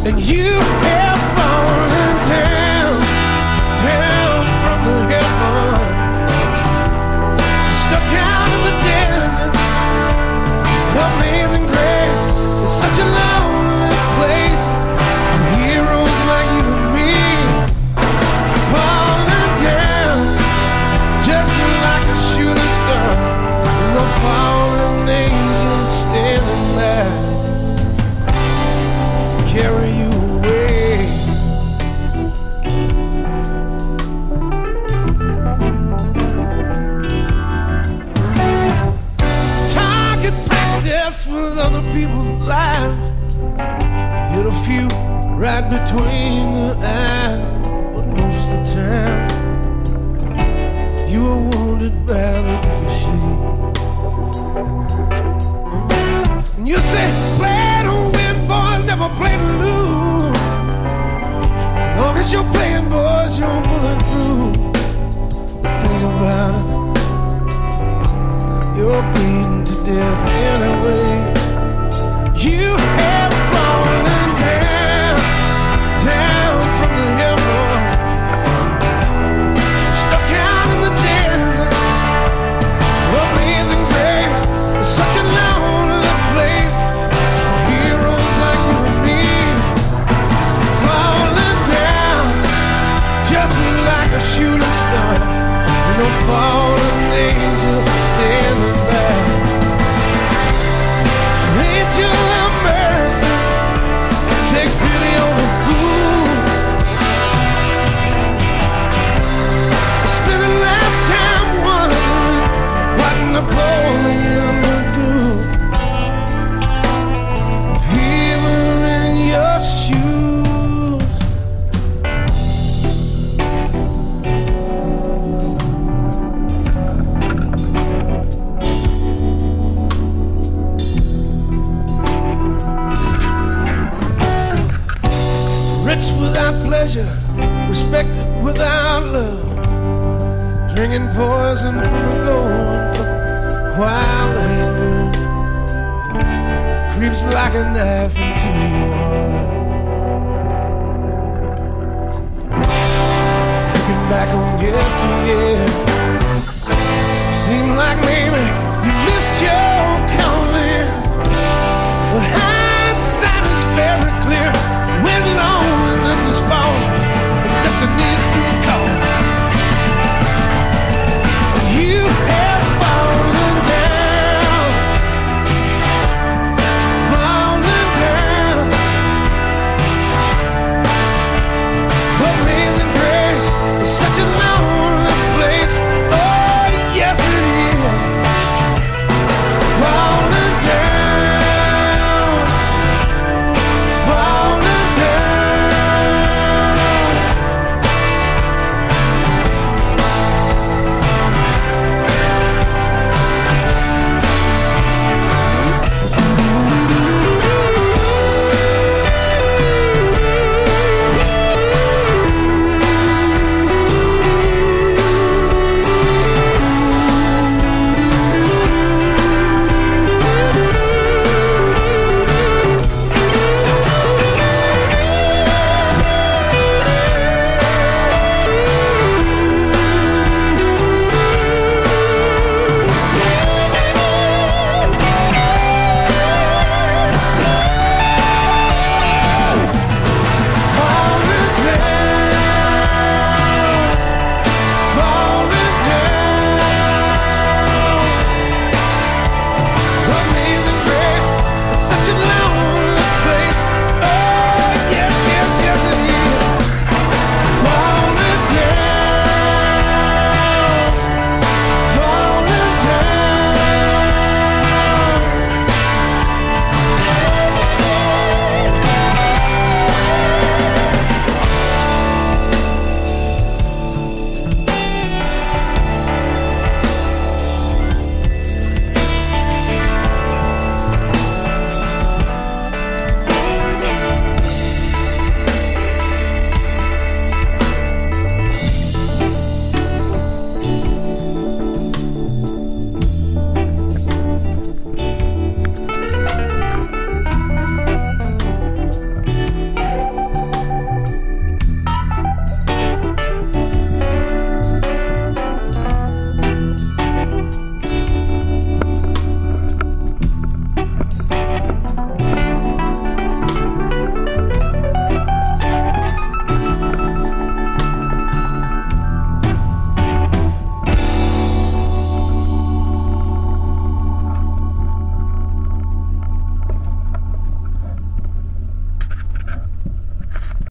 and you have fallen down, down from the heaven, stuck out in the desert. Amazing grace is such a lonely place for heroes like you and me, falling down just like a shooting star, and the fallen angels standing there to carry you away. Target practice with other people's lives, hit a few right between the eyes, but most of the time you were wounded by the ricochet. And you say, play to win, boys, never play to lose. Long as you're playing, boys, you're pulling through. Think about it, you're beaten to death anyway. You have fallen down, down from the heaven, stuck out in the desert. Amazing grace is such a lonely place for heroes like you and me, falling down just like a shooting star, with no fallen angel standing back. Angel of mercy, take pity on the fool. Spend a lifetime wondering what Napoleon would do if he were in your shoes. Rich without pleasure, respected without love, drinking poison from a golden cup, wild anger creeps like a knife into your heart. Looking back on yesteryear, seemed like maybe